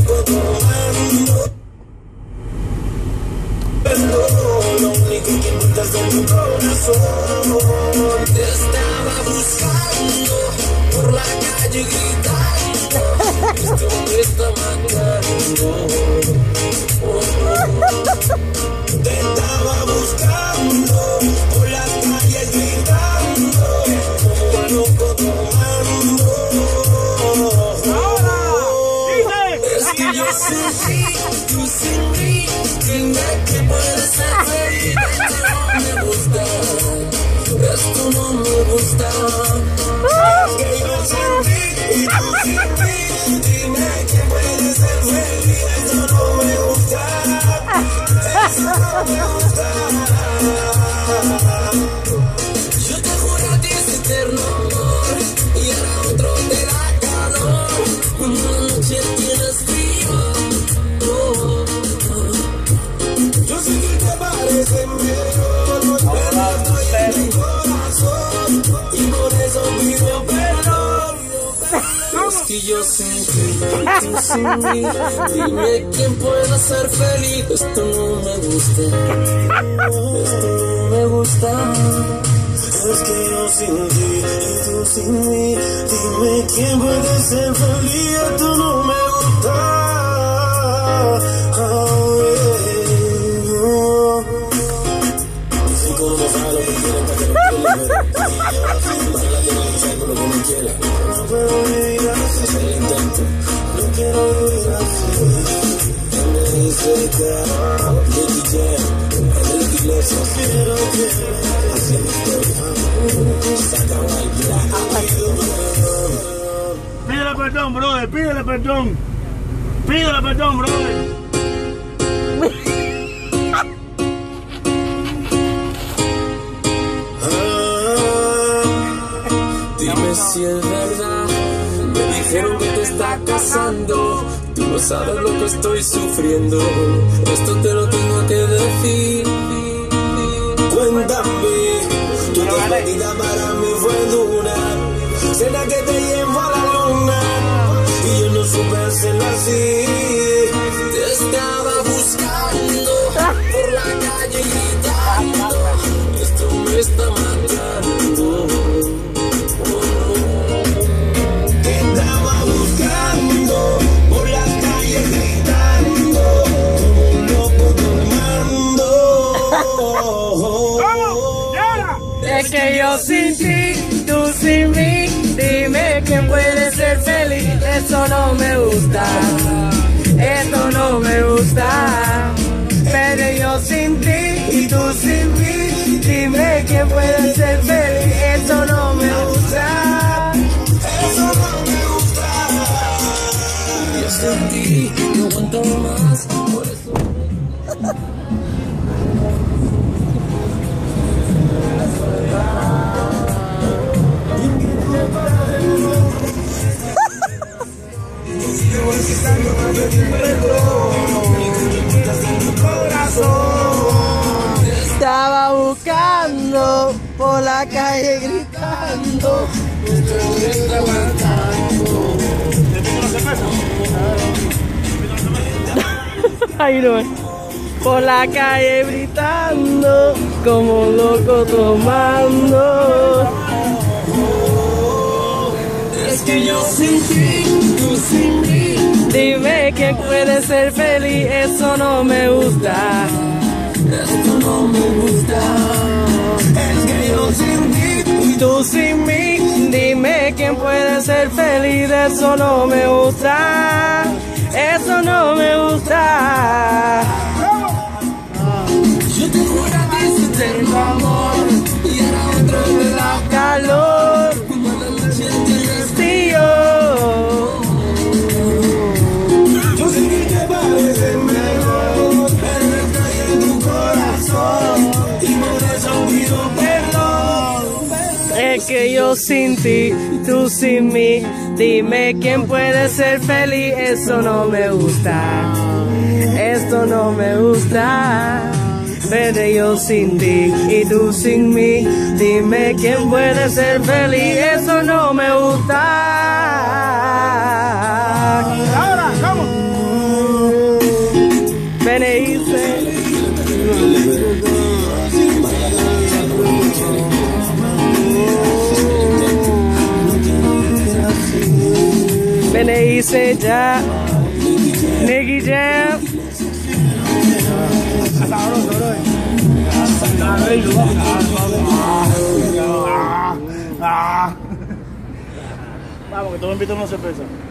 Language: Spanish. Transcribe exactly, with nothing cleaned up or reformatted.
loco tomando. Lo único que importa es en tu corazón. Te estaba buscando por la calle gritando. Esto me está matando. Oh, oh. Te estaba buscando por las calles gritando. Como un loco tomando. Es que yo sufrí, tú sin mí. Dime que puede ser feliz. Esto no me gusta. Esto no me gusta. Es que yo sin ti y tú sin mí. Dime que puede ser feliz. Esto no me gusta. Esto no me gusta. Yo te juro a ti es eterno amor. Y ahora otro te da calor. Una noche tienes frío. Oh, oh. Yo sé que te parece mejor, pero estoy en mi corazón y por eso pido perdón. Es que yo sin ti, tú sin mí. Dime quién puede ser feliz. Esto no me gusta. Esto no me gusta. Es que yo sin ti y tú sin mí. Dime quién puede ser feliz. Esto no me gusta. Oh, no puedo vivir así, es el intento. No quiero vivir así. Me dice que Ricky Jam, Enrique Iglesias. Quiero que así mi historia. Saca baila. Pídele perdón, brother. Pídele perdón. Pídele perdón, brother. Dime si es verdad, me dijeron que te está casando. Tú no sabes lo que estoy sufriendo. Esto te lo tengo que decir. Cuéntame, tu despedida para mí fue dura. Será que te llevo a la luna y yo no supe hacerlo así. Te estaba buscando por la calle gritando. Esto me está matando. Es que yo sin ti, tú sin mí. Dime quién puede ser feliz. Eso no me gusta. Esto no me gusta. Pero yo sin ti y tú sin mí. Dime quién puede ser feliz. Eso no me gusta. Eso no me gusta. Yo sin ti no aguanto más. Por eso. Estaba buscando por la calle gritando. Ay, no. Por la calle gritando como un loco tomando. Es que yo sin ti, tú sin mí. Dime quién puede ser feliz, eso no me gusta. Esto no me gusta. Es que yo sin ti y tú sin mí. Dime quién puede ser feliz, eso no me gusta. Eso no me gusta. Yo te juro a ti si tengo amor y ahora otro me da calor. Como la noche tienes frío. Yo sé que te parece mejor, pero estoy en tu corazón y por eso pido perdón. Es que yo sin ti, tú sin mí. Dime quién puede ser feliz, eso no me gusta. Esto no me gusta. Pero yo sin ti y tú sin mí. Dime quién puede ser feliz, eso no me gusta. Ahora, ¿cómo? me hice. Me hice ya. Nicky Jam. Vamos, que tú me invitas una cerveza.